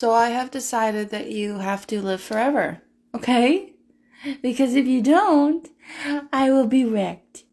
So I have decided that you have to live forever, okay? Because if you don't, I will be wrecked.